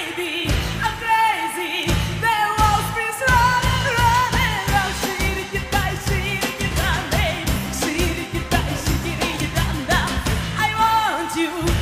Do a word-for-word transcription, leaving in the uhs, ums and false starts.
baby, I'm crazy. The walls freeze running, running. Oh, shiriki-dai, shiriki-dan, baby. Shiriki-dai, shiriki-dan, dan. I want you.